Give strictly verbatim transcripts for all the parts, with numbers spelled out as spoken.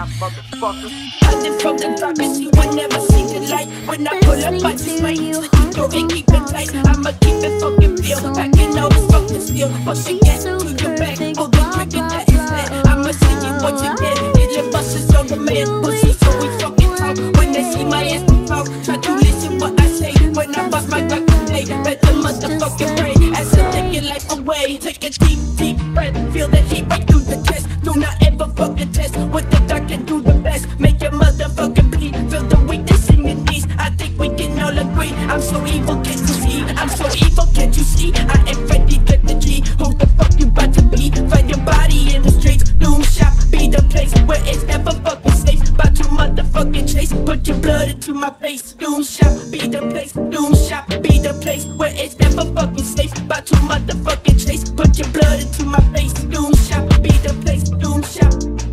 rap, motherfucker. Hunting from the darkest, you will never see the light. When I pull up, I just might use it, throw and keep it tight. I'ma keep it fucking real, packing all this fucking steel. Pushing gas to your back, pull the trigger that is that. I'ma see you once again, hit buses on the man. Pussy so we fucking talk, when they see my ass we talk. Try to listen what I say, when I bust my Glock today. Better motherfucking pray, as I take your life away. Take a deep, deep breath, feel that heat right through the chest. Do not ever fucking test, with the dark and do the best. Make your motherfucking bleed, feel the weakness in your knees. I think we can all agree, I'm so evil, can't you see? I'm so evil, can't you see? I am Freddie, get the G. Who the fuck you about to be? Find your body in the streets. Doom shop, be the place where it's never fucking safe. About to motherfucking chase, put your blood into my face. Doom shop, be the place. Doom shop, be the place where it's never fucking safe. About to motherfucking chase, put your blood into my face. Doom shop, be the place. Doom shop.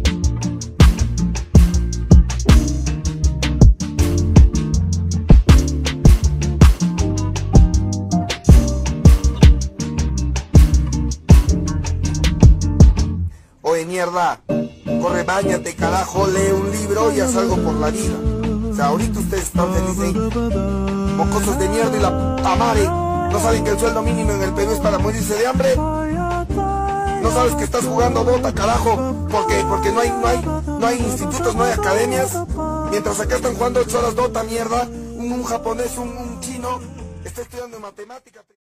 Oye, mierda, corre, báñate, carajo, lee un libro y haz algo por la vida. O sea, ahorita ustedes están felices, mocosos de mierda y la puta madre. ¿No saben que el sueldo mínimo en el Perú es para morirse de hambre? ¿No sabes que estás jugando bota, carajo? Porque, porque no hay, no hay, no hay institutos, no hay academias. Mientras acá están jugando ocho horas Dota, mierda. Un, un japonés, un, un chino, está estudiando matemáticas.